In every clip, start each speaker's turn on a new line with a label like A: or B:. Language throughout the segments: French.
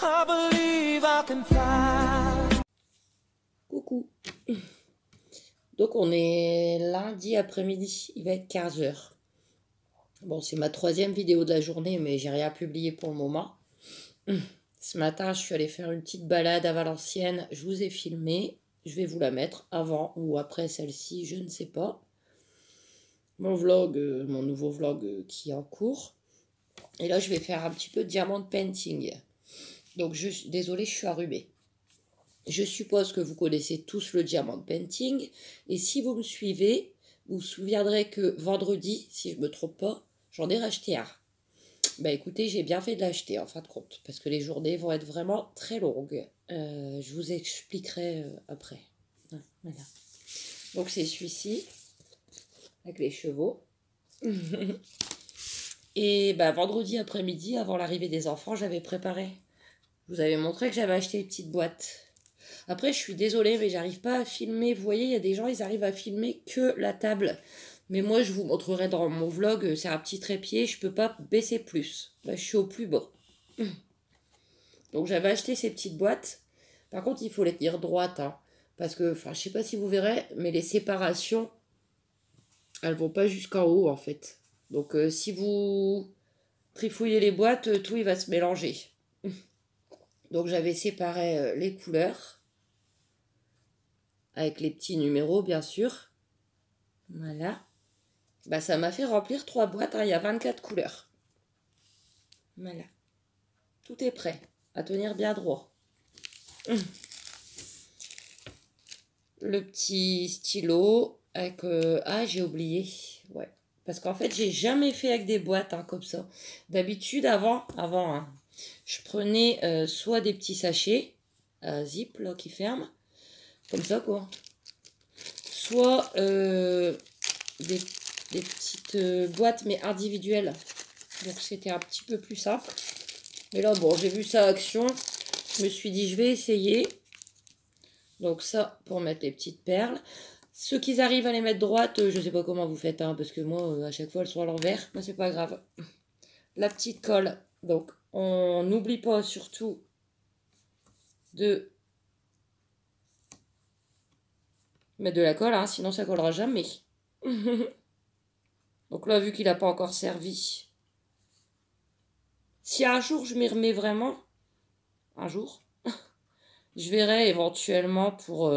A: I believe I can fly.
B: Coucou. Donc on est lundi après-midi, il va être 15 h. Bon, c'est ma 3e vidéo de la journée, mais j'ai rien publié pour le moment. Ce matin, je suis allée faire une petite balade à Valenciennes, je vous ai filmé. Je vais vous la mettre avant ou après celle-ci, je ne sais pas. Mon vlog, mon nouveau vlog qui est en cours. Et là, je vais faire un petit peu de diamond painting. Donc, désolée, je suis enrhumée. Je suppose que vous connaissez tous le diamond painting. Et si vous me suivez, vous vous souviendrez que vendredi, si je ne me trompe pas, j'en ai racheté un. Bah écoutez, j'ai bien fait de l'acheter en fin de compte. Parce que les journées vont être vraiment très longues. Je vous expliquerai après. Voilà. Donc c'est celui-ci. Avec les chevaux. Et bah, vendredi après-midi, avant l'arrivée des enfants, j'avais préparé. Je vous avais montré que j'avais acheté une petite boîte. Après, je suis désolée, mais j'arrive pas à filmer. Vous voyez, il y a des gens, ils arrivent à filmer que la table. Mais moi, je vous montrerai dans mon vlog, c'est un petit trépied, je peux pas baisser plus. Là, je suis au plus bas. Donc, j'avais acheté ces petites boîtes. Par contre, il faut les tenir droites, hein, parce que, enfin, je sais pas si vous verrez, mais les séparations, elles vont pas jusqu'en haut, en fait. Donc, si vous trifouillez les boîtes, tout, il va se mélanger. Donc, j'avais séparé les couleurs. Avec les petits numéros, bien sûr. Voilà. Bah, ça m'a fait remplir 3 boîtes, hein. Il y a 24 couleurs. Voilà. Tout est prêt. À tenir bien droit. Le petit stylo avec... Ah, j'ai oublié. Ouais. Parce qu'en fait, j'ai jamais fait avec des boîtes, hein, comme ça. D'habitude, avant hein, je prenais soit des petits sachets à zip, là, qui ferment. Comme ça, quoi. Soit des petites boîtes, mais individuelles. Donc, c'était un petit peu plus simple. Mais là, bon, j'ai vu ça à action. Je me suis dit, je vais essayer. Donc, ça, pour mettre les petites perles. Ceux qui arrivent à les mettre droites, je sais pas comment vous faites, hein, parce que moi, à chaque fois, elles sont à l'envers. Mais c'est pas grave. La petite colle. Donc, on n'oublie pas surtout de mettre de la colle, hein, sinon ça collera jamais. Donc là, vu qu'il n'a pas encore servi, si un jour je m'y remets vraiment, un jour, je verrai éventuellement pour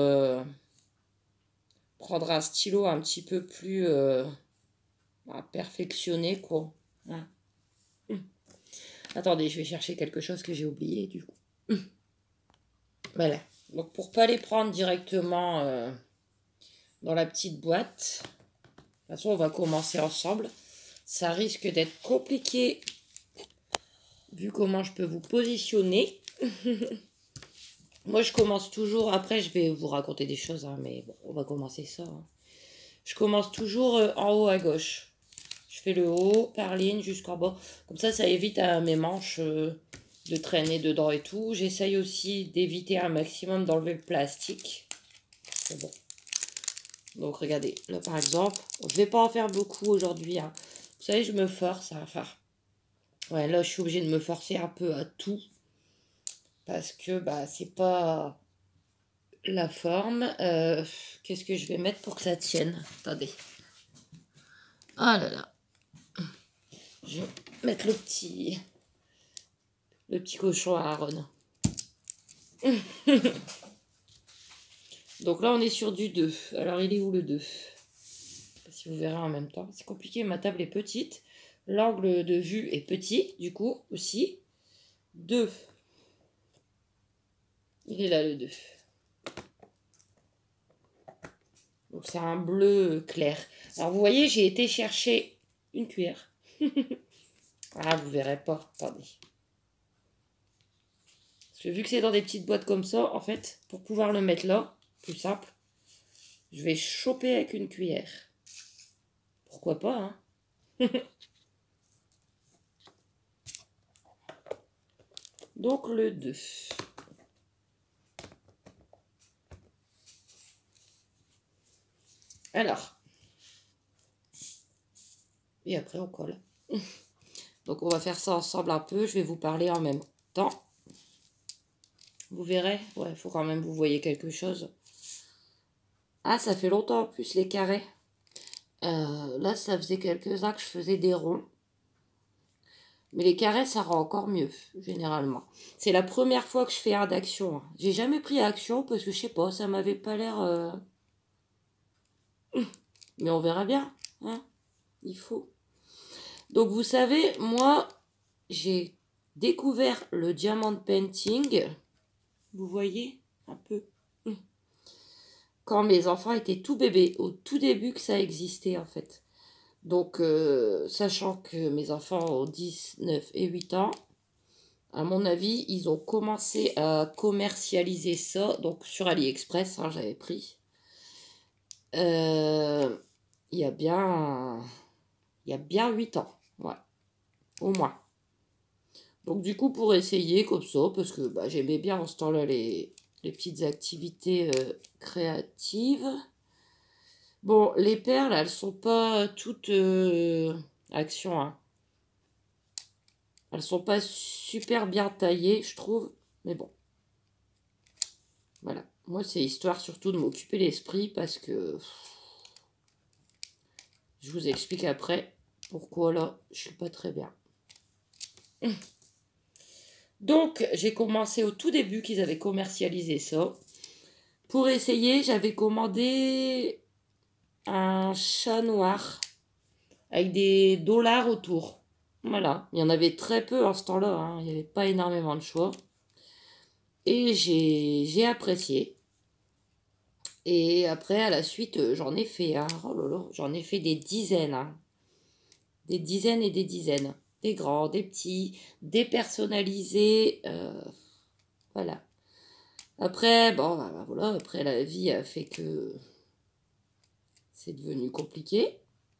B: prendre un stylo un petit peu plus perfectionné, quoi. Hein. Attendez, je vais chercher quelque chose que j'ai oublié, du coup. Voilà. Donc pour pas les prendre directement dans la petite boîte, de toute façon, on va commencer ensemble. Ça risque d'être compliqué vu comment je peux vous positionner. Moi, je commence toujours... Après, je vais vous raconter des choses, hein, mais bon, on va commencer ça. Hein. Je commence toujours en haut à gauche. Je fais le haut par ligne jusqu'en bas. Comme ça évite à mes manches de traîner dedans et tout. J'essaye aussi d'éviter un maximum d'enlever le plastique. C'est bon. Donc, regardez. Là, par exemple, je vais pas en faire beaucoup aujourd'hui. Hein. Vous savez, je me force à faire... Ouais, là, je suis obligée de me forcer un peu à tout. Parce que, bah, c'est pas la forme. Qu'est-ce que je vais mettre pour que ça tienne? Attendez. Ah là là. Je vais mettre le petit cochon à Aaron. Donc là, on est sur du 2. Alors, il est où le 2? Je sais pas si vous verrez en même temps. C'est compliqué, ma table est petite. L'angle de vue est petit, du coup, aussi. 2. Il est là, le 2. Donc, c'est un bleu clair. Alors, vous voyez, j'ai été chercher une cuillère. Ah, vous verrez pas. Attendez. Parce que vu que c'est dans des petites boîtes comme ça, en fait, pour pouvoir le mettre là, plus simple, je vais choper avec une cuillère. Pourquoi pas, hein? Donc, le 2. Alors. Et après, on colle. Donc, on va faire ça ensemble un peu. Je vais vous parler en même temps. Vous verrez. Ouais, il faut quand même vous voyez quelque chose. Ah, ça fait longtemps en plus les carrés. Là, ça faisait quelques ans que je faisais des ronds. Mais les carrés, ça rend encore mieux, généralement. C'est la première fois que je fais un d'action. Hein. J'ai jamais pris action parce que je sais pas, ça m'avait pas l'air. Mais on verra bien. Hein. Il faut. Donc vous savez, moi, j'ai découvert le diamond painting. Vous voyez un peu. Quand mes enfants étaient tout bébés, au tout début que ça existait en fait. Donc, sachant que mes enfants ont 10, 9 et 8 ans, à mon avis, ils ont commencé à commercialiser ça. Donc, sur AliExpress, hein, j'avais pris. Il y a bien 8 ans. Ouais, au moins. Donc, du coup, pour essayer comme ça, parce que bah, j'aimais bien en ce temps-là les petites activités créatives. Bon, les perles, elles sont pas toutes action, hein. Elles sont pas super bien taillées, je trouve. Mais bon. Voilà. Moi, c'est histoire surtout de m'occuper l'esprit parce que je vous explique après pourquoi là, je suis pas très bien. Donc, j'ai commencé au tout début qu'ils avaient commercialisé ça. Pour essayer, j'avais commandé un chat noir avec des dollars autour. Voilà. Il y en avait très peu en ce temps-là. Hein. Il n'y avait pas énormément de choix. Et j'ai apprécié. Et après, à la suite, j'en ai fait. Hein. Oh là là, j'en ai fait des dizaines. Hein. Des dizaines et des dizaines. Des grands, des petits, des personnalisés. Voilà. Après, bon, bah, voilà. Après, la vie a fait que c'est devenu compliqué.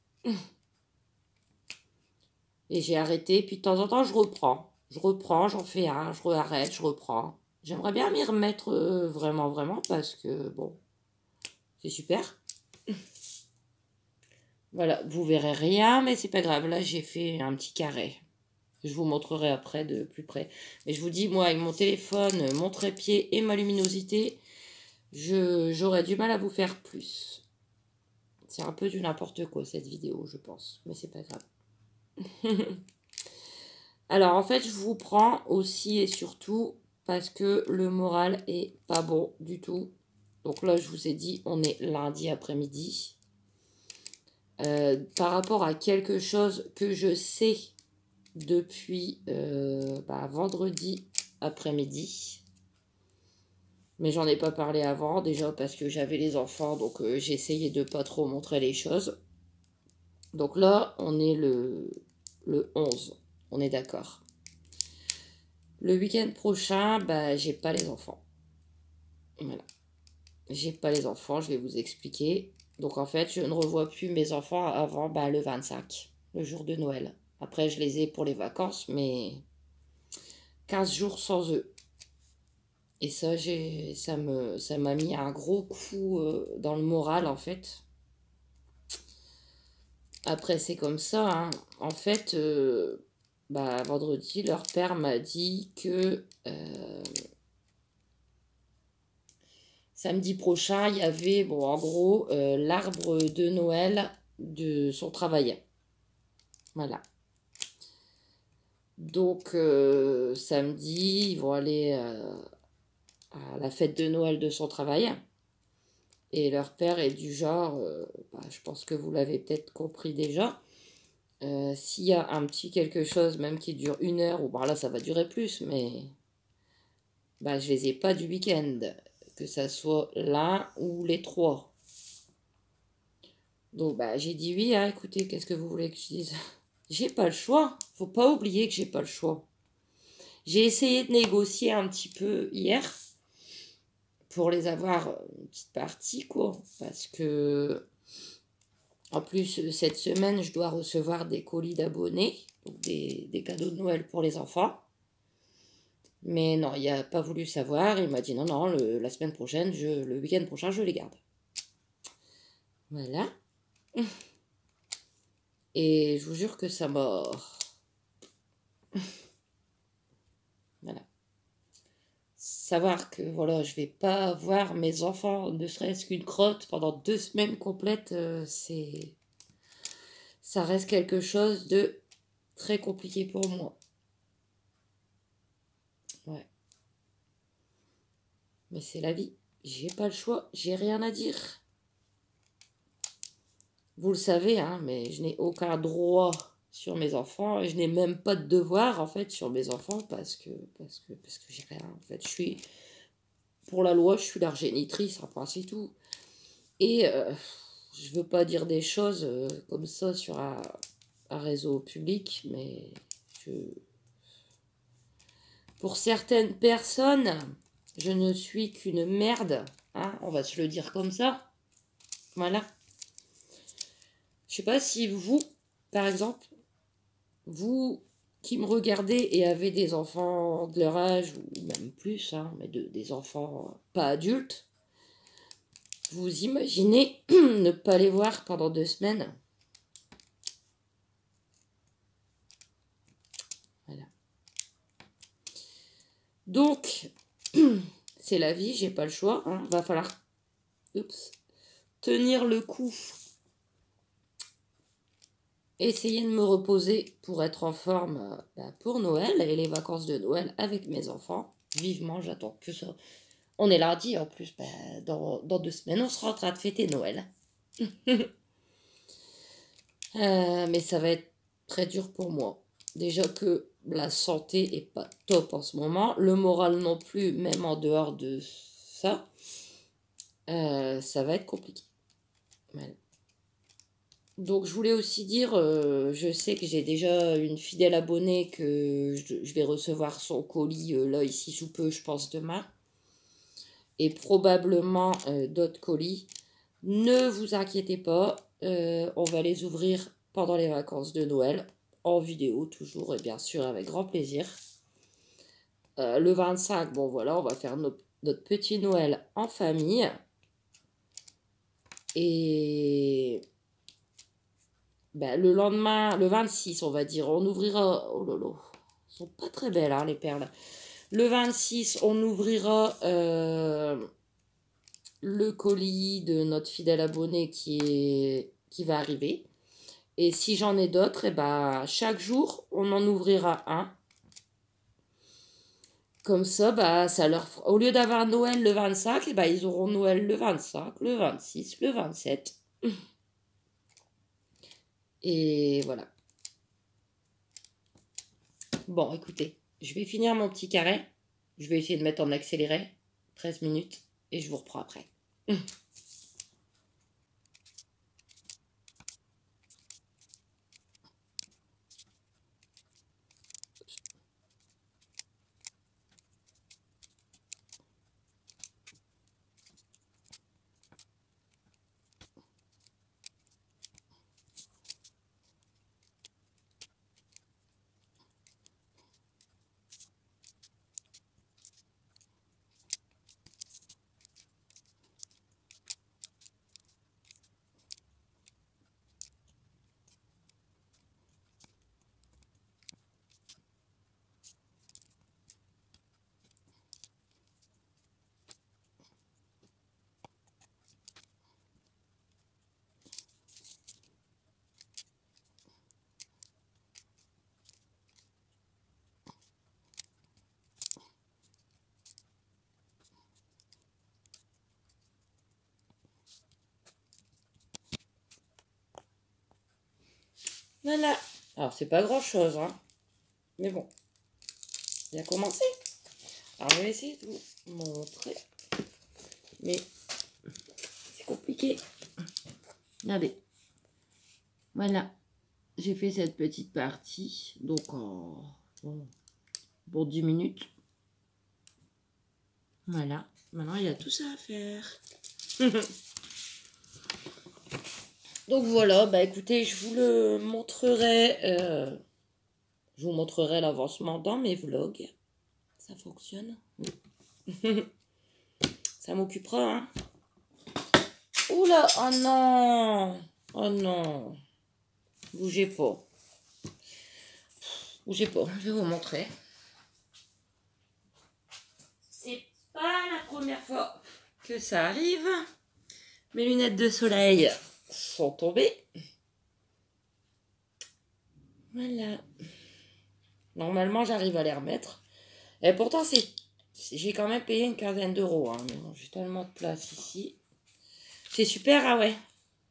B: Et j'ai arrêté. Puis de temps en temps, je reprends. Je reprends, j'en fais un, je arrête, je reprends. J'aimerais bien m'y remettre vraiment, vraiment, parce que, bon, c'est super. Voilà, vous verrez rien, mais c'est pas grave. Là, j'ai fait un petit carré. Je vous montrerai après de plus près. Mais je vous dis, moi, avec mon téléphone, mon trépied et ma luminosité, j'aurais du mal à vous faire plus. C'est un peu du n'importe quoi, cette vidéo, je pense. Mais c'est pas grave. Alors, en fait, je vous prends aussi et surtout parce que le moral est pas bon du tout. Donc là, je vous ai dit, on est lundi après-midi. Par rapport à quelque chose que je sais depuis vendredi après-midi. Mais j'en ai pas parlé avant, déjà parce que j'avais les enfants, donc j'ai essayé de pas trop montrer les choses. Donc là, on est le 11, on est d'accord. Le week-end prochain, bah, j'ai pas les enfants. Voilà. J'ai pas les enfants, je vais vous expliquer. Donc en fait, je ne revois plus mes enfants avant le 25, le jour de Noël. Après, je les ai pour les vacances, mais 15 jours sans eux. Et ça, ça m'a mis un gros coup dans le moral, en fait. Après, c'est comme ça, hein. En fait, vendredi, leur père m'a dit que samedi prochain, il y avait, bon, en gros, l'arbre de Noël de son travail. Voilà. Donc, samedi, ils vont aller à la fête de Noël de son travail. Et leur père est du genre, je pense que vous l'avez peut-être compris déjà, s'il y a un petit quelque chose, même qui dure 1 heure, ou là ça va durer plus, mais je les ai pas du week-end, que ça soit l'un ou les trois. Donc j'ai dit oui, hein, écoutez, qu'est-ce que vous voulez que je dise? J'ai pas le choix, faut pas oublier que j'ai pas le choix. J'ai essayé de négocier un petit peu hier pour les avoir une petite partie, quoi, parce que en plus cette semaine je dois recevoir des colis d'abonnés, donc des cadeaux de Noël pour les enfants. Mais non, il n'a pas voulu savoir, il m'a dit non, la semaine prochaine, le week-end prochain, je les garde. Voilà. Et je vous jure que ça m'a... Voilà. savoir que voilà, je vais pas voir mes enfants, ne serait-ce qu'une crotte pendant 2 semaines complètes, ça reste quelque chose de très compliqué pour moi. Ouais. Mais c'est la vie. J'ai pas le choix, j'ai rien à dire. Vous le savez, hein, mais je n'ai aucun droit sur mes enfants. Et je n'ai même pas de devoir, en fait, sur mes enfants parce que j'ai rien. En fait, pour la loi, je suis leur génitrice, enfin, c'est tout. Et je veux pas dire des choses comme ça sur un réseau public, mais je... pour certaines personnes, je ne suis qu'une merde. Hein, on va se le dire comme ça. Voilà. Je sais pas si vous, par exemple, vous qui me regardez et avez des enfants de leur âge, ou même plus, hein, mais des enfants pas adultes, vous imaginez ne pas les voir pendant 2 semaines? Voilà. Donc, c'est la vie, j'ai pas le choix. Hein, va falloir tenir le coup. Essayer de me reposer pour être en forme pour Noël et les vacances de Noël avec mes enfants. Vivement, j'attends que ça. On est lundi en plus, dans 2 semaines, on sera en train de fêter Noël. Mais ça va être très dur pour moi. Déjà que la santé est pas top en ce moment, le moral non plus, même en dehors de ça, ça va être compliqué. Voilà. Donc je voulais aussi dire, je sais que j'ai déjà une fidèle abonnée que je vais recevoir son colis là ici sous peu, je pense demain. Et probablement d'autres colis. Ne vous inquiétez pas, on va les ouvrir pendant les vacances de Noël, en vidéo toujours, et bien sûr avec grand plaisir. Le 25, bon voilà, on va faire notre petit Noël en famille. Et le lendemain, le 26, on va dire, on ouvrira... Oh lolo, elles sont pas très belles, hein, les perles. Le 26, on ouvrira le colis de notre fidèle abonné qui va arriver. Et si j'en ai d'autres, et chaque jour, on en ouvrira un. Comme ça, ça leur fera... Au lieu d'avoir Noël le 25, ils auront Noël le 25, le 26, le 27. Et voilà. Bon, écoutez, je vais finir mon petit carré. Je vais essayer de mettre en accéléré. 13 minutes. Et je vous reprends après. Voilà. Alors, c'est pas grand-chose, hein. Mais bon. Il a commencé. Alors, je vais essayer de vous montrer. Mais c'est compliqué. Regardez. Voilà. J'ai fait cette petite partie. Donc, pour 10 minutes. Voilà. Maintenant, il y a tout ça à faire. Donc voilà, écoutez, je vous le montrerai. Je vous montrerai l'avancement dans mes vlogs. Ça fonctionne. Oui. Ça m'occupera, hein. Oula, oh non. Oh non. Bougez pas. Bougez pas, je vais vous montrer. C'est pas la première fois que ça arrive. Mes lunettes de soleil sont tombées. Voilà. Normalement, j'arrive à les remettre. Et pourtant, j'ai quand même payé une quinzaine d'euros. Hein. Mais bon, j'ai tellement de place ici. C'est super, ah ouais.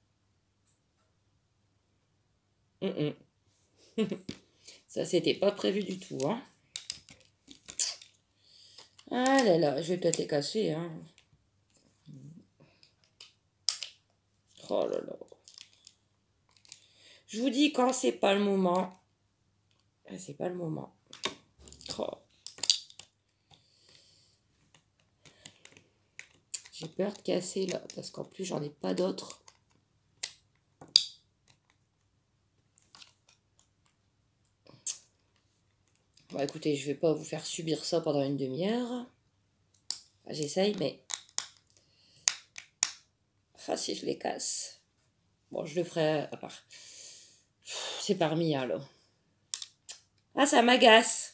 B: Ça, c'était pas prévu du tout. Hein. Ah là là, je vais peut-être les casser. Hein. Oh là là. Je vous dis, quand c'est pas le moment, c'est pas le moment. Oh. J'ai peur de casser là, parce qu'en plus, j'en ai pas d'autres. Bon, écoutez, je vais pas vous faire subir ça pendant une demi-heure. Enfin, j'essaye, mais... Ah, si je les casse. Bon, je le ferai à part. C'est pas remis, alors. Ah, ça m'agace.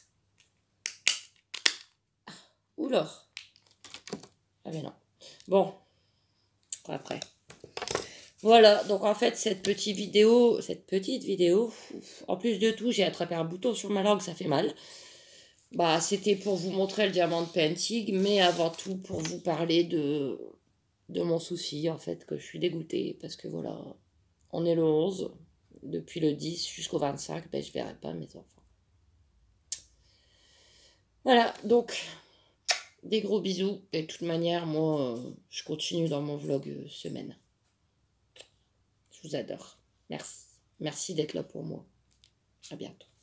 B: Oula. Ah, mais non. Bon. Après. Voilà, donc en fait, cette petite vidéo, en plus de tout, j'ai attrapé un bouton sur ma langue, ça fait mal. Bah, c'était pour vous montrer le diamant de Pentig, mais avant tout pour vous parler de mon souci, en fait, que je suis dégoûtée, parce que voilà, on est le 11, depuis le 10 jusqu'au 25, ben je verrai pas mes enfants. Voilà, donc, des gros bisous, et de toute manière, moi, je continue dans mon vlog semaine. Je vous adore. Merci. Merci d'être là pour moi. À bientôt.